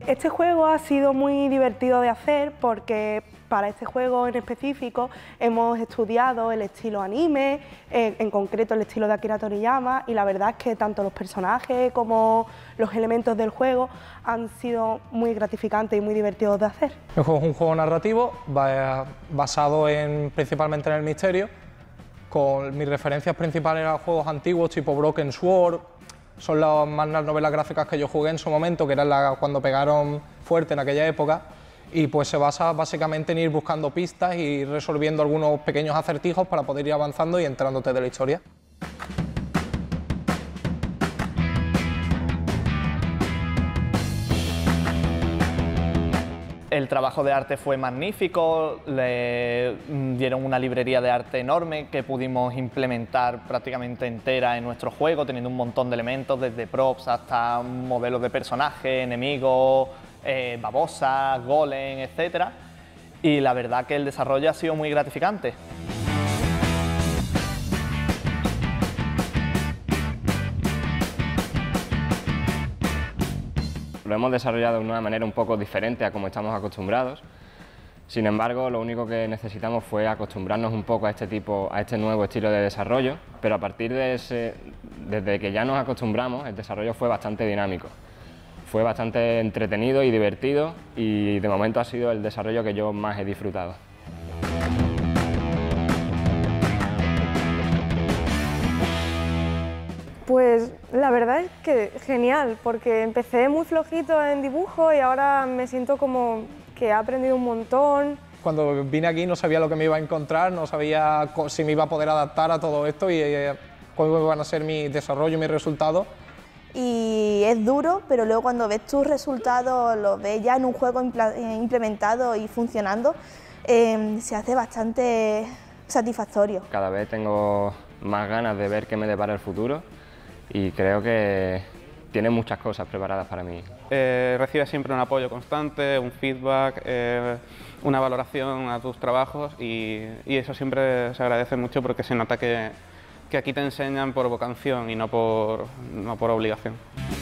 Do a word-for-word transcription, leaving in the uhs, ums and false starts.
Este juego ha sido muy divertido de hacer porque para este juego en específico hemos estudiado el estilo anime, eh, en concreto el estilo de Akira Toriyama, y la verdad es que tanto los personajes como los elementos del juego han sido muy gratificantes y muy divertidos de hacer. El juego es un juego narrativo basado en, principalmente en el misterio, con mis referencias principales a juegos antiguos tipo Broken Sword. Son las más las novelas gráficas que yo jugué en su momento, que eran la, cuando pegaron fuerte en aquella época, y pues se basa básicamente en ir buscando pistas y resolviendo algunos pequeños acertijos para poder ir avanzando y enterándote de la historia. El trabajo de arte fue magnífico, le dieron una librería de arte enorme que pudimos implementar prácticamente entera en nuestro juego, teniendo un montón de elementos, desde props hasta modelos de personajes, enemigos, eh, babosas, golem, etcétera. Y la verdad que el desarrollo ha sido muy gratificante. Lo hemos desarrollado de una manera un poco diferente a como estamos acostumbrados. Sin embargo, lo único que necesitamos fue acostumbrarnos un poco a este tipo, a este nuevo estilo de desarrollo, pero a partir de ese, desde que ya nos acostumbramos, el desarrollo fue bastante dinámico. Fue bastante entretenido y divertido, y de momento ha sido el desarrollo que yo más he disfrutado. Pues la verdad es que genial, porque empecé muy flojito en dibujo y ahora me siento como que he aprendido un montón. Cuando vine aquí no sabía lo que me iba a encontrar, no sabía si me iba a poder adaptar a todo esto y eh, cuáles iban a ser mi desarrollo y mis resultados. Y es duro, pero luego cuando ves tus resultados, los ves ya en un juego implementado y funcionando, eh, se hace bastante satisfactorio. Cada vez tengo más ganas de ver qué me depara el futuro, y creo que tiene muchas cosas preparadas para mí. Eh, recibes siempre un apoyo constante, un feedback, eh, una valoración a tus trabajos, y, y eso siempre se agradece mucho porque se nota que, que aquí te enseñan por vocación y no por, no por obligación.